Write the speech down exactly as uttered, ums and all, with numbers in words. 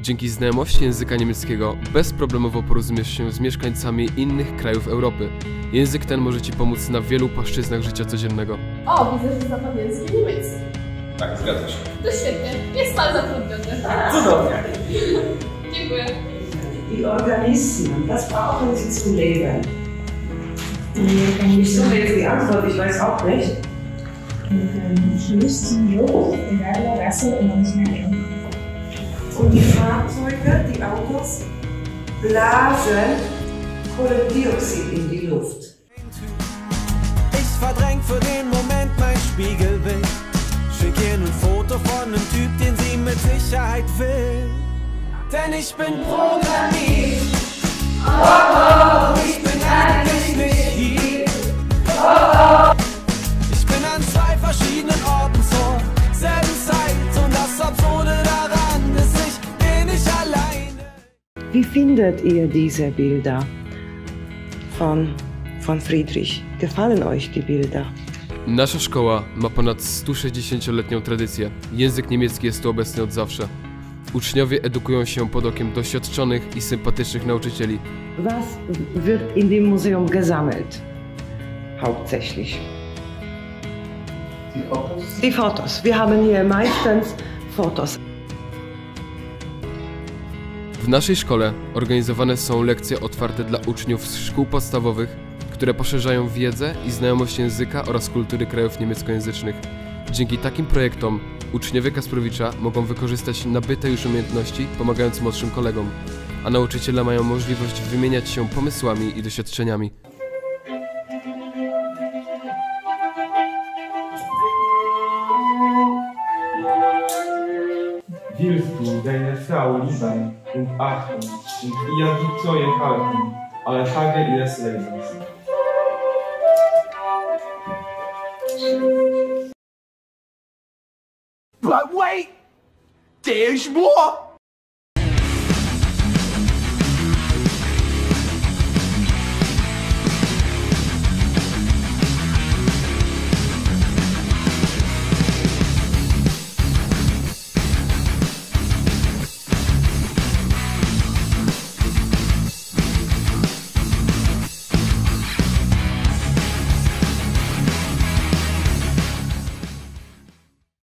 Dzięki znajomości języka niemieckiego bezproblemowo porozumiesz się z mieszkańcami innych krajów Europy. Język ten może Ci pomóc na wielu płaszczyznach życia codziennego. O, widzę, że zna Pan język niemiecki. Tak, zgadza się. To świetnie, jest Pan zatrudniony. Cudownie. Dziękuję. Die Organismen, das brauchen Sie zum Leben. Ich suche jetzt die Antwort, ich weiß auch nicht. Und die Fahrzeuge, die Autos, blasen Kohlendioxid in die Luft. Ich verdräng für den Moment mein Spiegelbild. Schick ihr ein Foto von einem Typ, den sie mit Sicherheit will. Denn ich bin programmiert. Oh, oh, ich bin eigentlich nicht hier. Oh, oh. Ich bin an zwei verschiedenen Orten zur selben Zeit. Und das Absurde daran ist, ich bin nicht alleine. Wie findet ihr diese Bilder von, von Friedrich? Gefallen euch die Bilder? Nasza szkoła ma ponad sto sześćdziesięcioletnią tradycję. Język niemiecki jest tu obecny od zawsze. Uczniowie edukują się pod okiem doświadczonych i sympatycznych nauczycieli. Was wird in dem Museum gesammelt? Hauptsächlich. Die Fotos? Die Fotos. Wir haben hier meistens Fotos. W naszej szkole organizowane są lekcje otwarte dla uczniów z szkół podstawowych, które poszerzają wiedzę i znajomość języka oraz kultury krajów niemieckojęzycznych. Dzięki takim projektom uczniowie Kasprowicza mogą wykorzystać nabyte już umiejętności, pomagając młodszym kolegom, a nauczyciele mają możliwość wymieniać się pomysłami i doświadczeniami. Willst du deine Frau lieben und achten und ihr die Treue halten, alle Tage ihres Lebens? But wait, there's more!